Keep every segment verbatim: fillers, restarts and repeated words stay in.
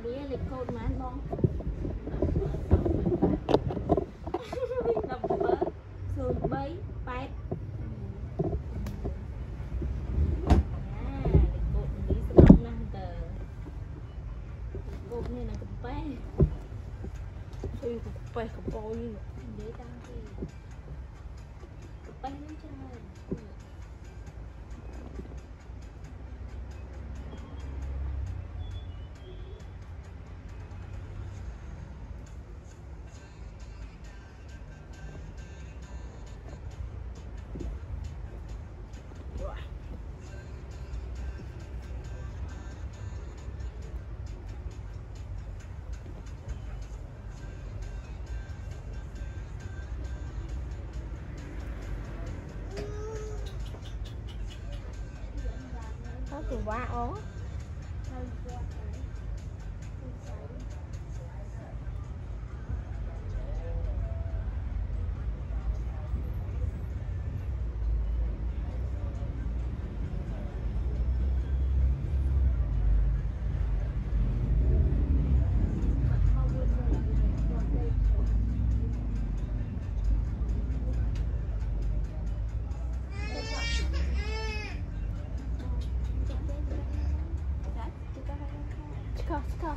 bia lịch côn mà anh bông đập bớ sườn bấy bát à lịch côn đi xong năm tờ côn này là cục bé suy cục bé cục bôi như để tăng thì cục bé nó chơi từ quá ố Go, go.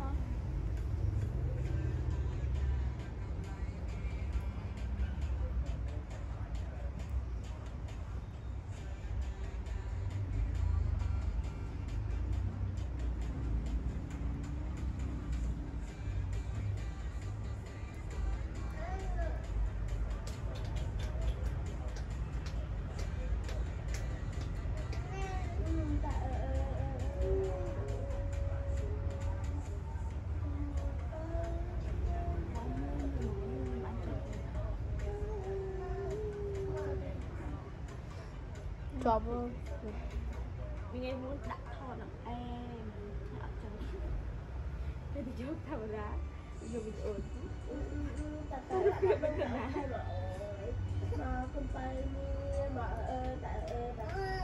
Trouble. Mình em muốn đặt thò nặng em ở trong cái thì chốt thầu ra giờ mình ổn đặt tay đặt tay hai vợ mà con tay mà tại tại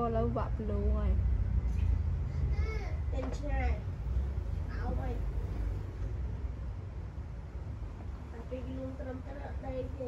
cô lâu vập luôn rồi. Tên trai áo vậy. Tapi yung teram-teram dari dia.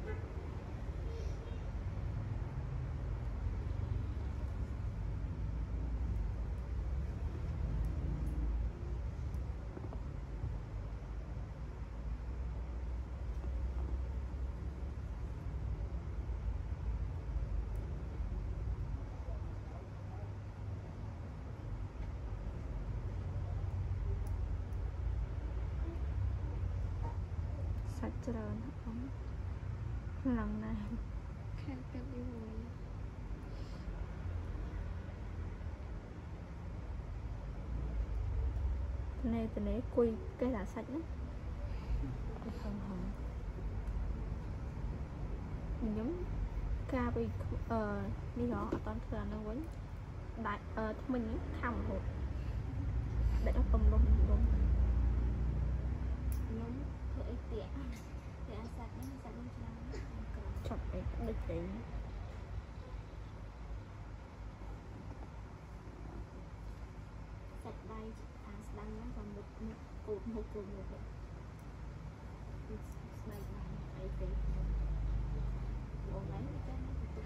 Sạch trơn không? Lần này khăn tập đi ngồi. Từ này từ này quy cái là sạch lắm. Không hồng. Mình giống ca bị ờ đi đó ở toàn thừa nó quấn đại ờ mình thầm hụt để nó bầm bầm bầm nóng thở ít tiện để ăn sạch nó sạch luôn cho nó chọc để được đấy sạch đây ăn đăng nó còn một một cột một cột một đấy này này ấy tí bộ lấy cái nó cũng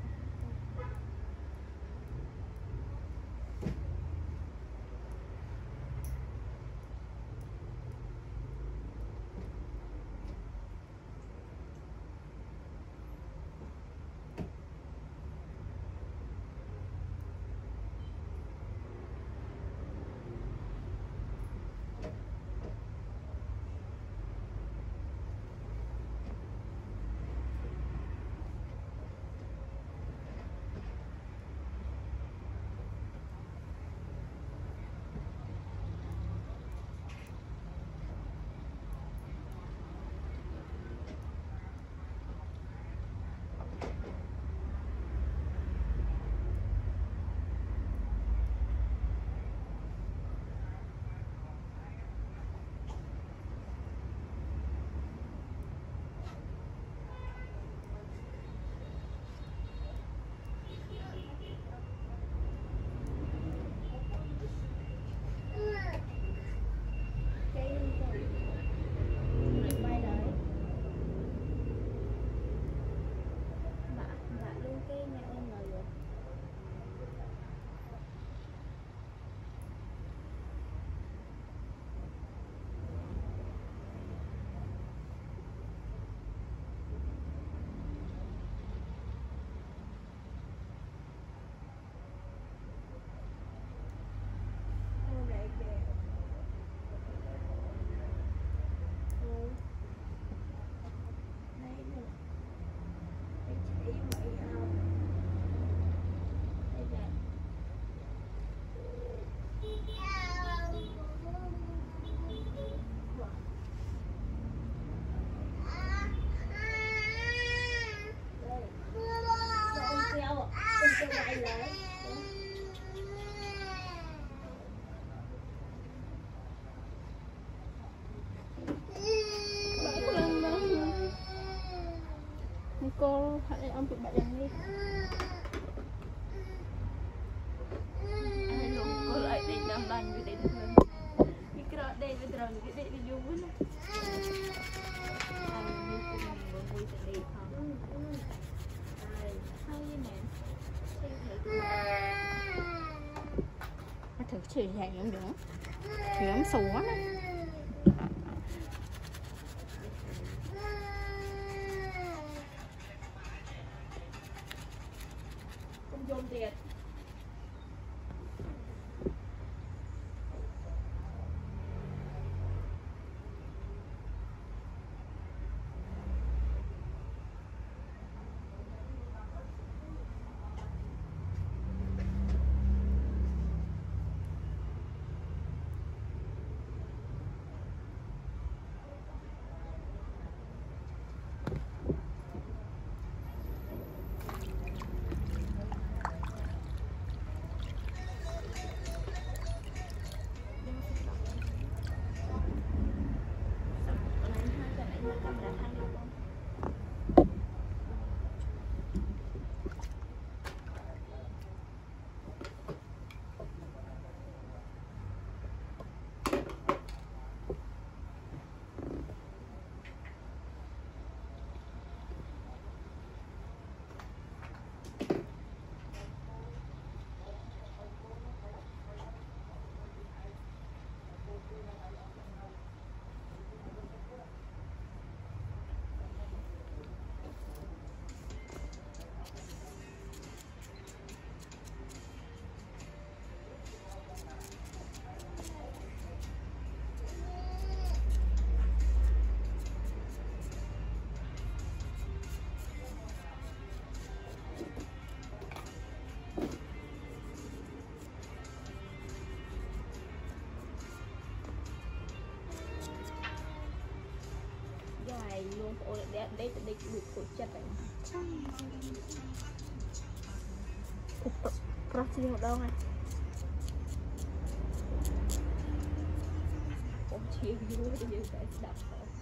cô hãy ông tụi bạn đi ai luôn cô lại đi làm bàn như thế thôi cái cái đây bây giờ cái đây đi vô nữa ai như cô mình muốn vui sẽ đi không ai hay nè mà thực sự là những nữa nhóm xù quá dồn tiền បងប្អូនអ្នកដេកដេកលូកខូចចិត្តហើយប្រោះជាម្ដងហើយអូឈៀងយូរទៅយើងតែស្ដាប់